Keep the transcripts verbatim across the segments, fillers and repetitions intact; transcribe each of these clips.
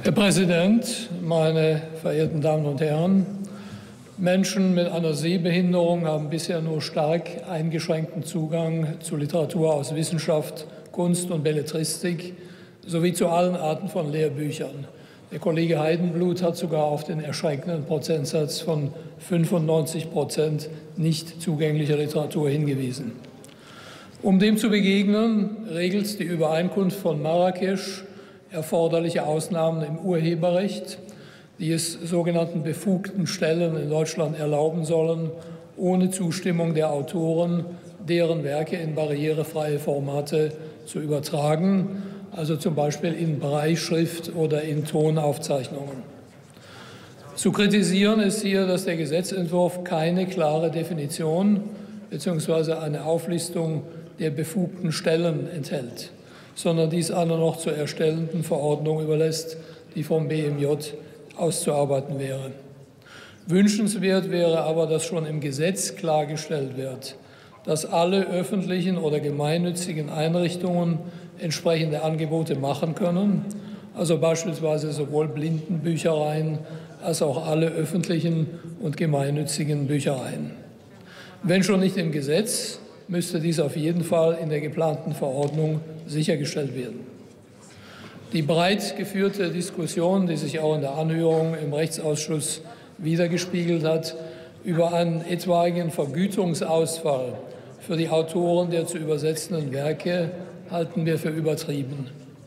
Herr Präsident, meine verehrten Damen und Herren! Menschen mit einer Sehbehinderung haben bisher nur stark eingeschränkten Zugang zu Literatur aus Wissenschaft, Kunst und Belletristik sowie zu allen Arten von Lehrbüchern. Der Kollege Heidenblut hat sogar auf den erschreckenden Prozentsatz von fünfundneunzig Prozent nicht zugänglicher Literatur hingewiesen. Um dem zu begegnen, regelt die Übereinkunft von Marrakesch erforderliche Ausnahmen im Urheberrecht, die es sogenannten befugten Stellen in Deutschland erlauben sollen, ohne Zustimmung der Autoren, deren Werke in barrierefreie Formate zu übertragen, also zum Beispiel in Brailleschrift oder in Tonaufzeichnungen. Zu kritisieren ist hier, dass der Gesetzentwurf keine klare Definition bzw. eine Auflistung der befugten Stellen enthält, sondern dies einer noch zu erstellenden Verordnung überlässt, die vom B M J auszuarbeiten wäre. Wünschenswert wäre aber, dass schon im Gesetz klargestellt wird, dass alle öffentlichen oder gemeinnützigen Einrichtungen entsprechende Angebote machen können, also beispielsweise sowohl Blindenbüchereien als auch alle öffentlichen und gemeinnützigen Büchereien. Wenn schon nicht im Gesetz, müsste dies auf jeden Fall in der geplanten Verordnung sichergestellt werden. Die breit geführte Diskussion, die sich auch in der Anhörung im Rechtsausschuss widergespiegelt hat, über einen etwaigen Vergütungsausfall für die Autoren der zu übersetzenden Werke, halten wir für übertrieben.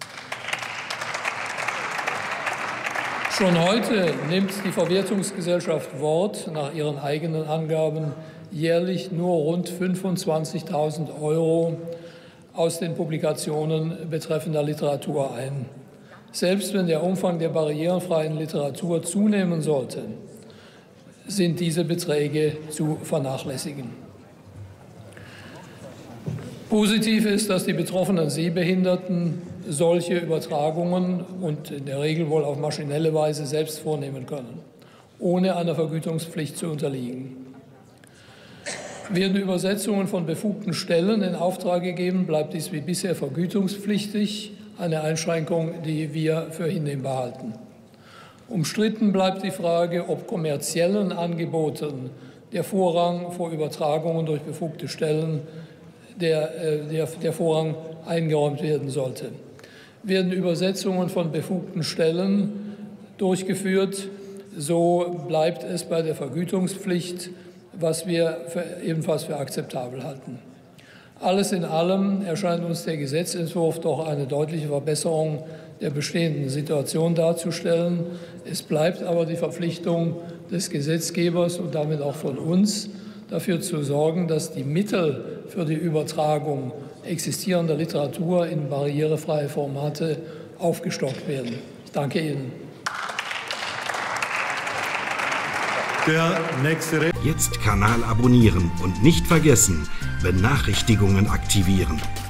Schon heute nimmt die Verwertungsgesellschaft Wort nach ihren eigenen Angaben jährlich nur rund fünfundzwanzigtausend Euro aus den Publikationen betreffender Literatur ein. Selbst wenn der Umfang der barrierefreien Literatur zunehmen sollte, sind diese Beträge zu vernachlässigen. Positiv ist, dass die betroffenen Sehbehinderten solche Übertragungen und in der Regel wohl auf maschinelle Weise selbst vornehmen können, ohne einer Vergütungspflicht zu unterliegen. Werden Übersetzungen von befugten Stellen in Auftrag gegeben, bleibt dies wie bisher vergütungspflichtig, eine Einschränkung, die wir für hinnehmbar halten. Umstritten bleibt die Frage, ob kommerziellen Angeboten der Vorrang vor Übertragungen durch befugte Stellen der, der, der Vorrang eingeräumt werden sollte. Werden Übersetzungen von befugten Stellen durchgeführt, so bleibt es bei der Vergütungspflicht, was wir für, ebenfalls für akzeptabel halten. Alles in allem erscheint uns der Gesetzentwurf doch eine deutliche Verbesserung der bestehenden Situation darzustellen. Es bleibt aber die Verpflichtung des Gesetzgebers und damit auch von uns, dafür zu sorgen, dass die Mittel für die Übertragung existierender Literatur in barrierefreie Formate aufgestockt werden. Ich danke Ihnen. Der nächste Re- Jetzt Kanal abonnieren und nicht vergessen, Benachrichtigungen aktivieren.